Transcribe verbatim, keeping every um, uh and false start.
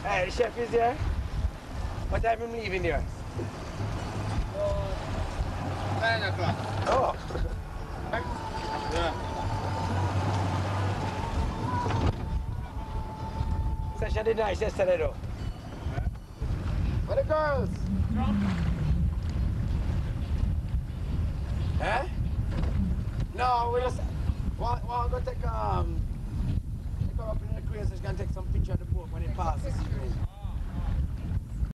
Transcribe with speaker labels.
Speaker 1: Hey, the chef is here. What time am I leaving here?
Speaker 2: Uh, nine o'clock.
Speaker 1: Oh.
Speaker 2: Yeah.
Speaker 1: Session did nice yesterday though.
Speaker 2: Yeah.
Speaker 1: Where the girls? Eh? No, we just want, want to go take um take her up in the crane so she can take some picture of the boat when it passes.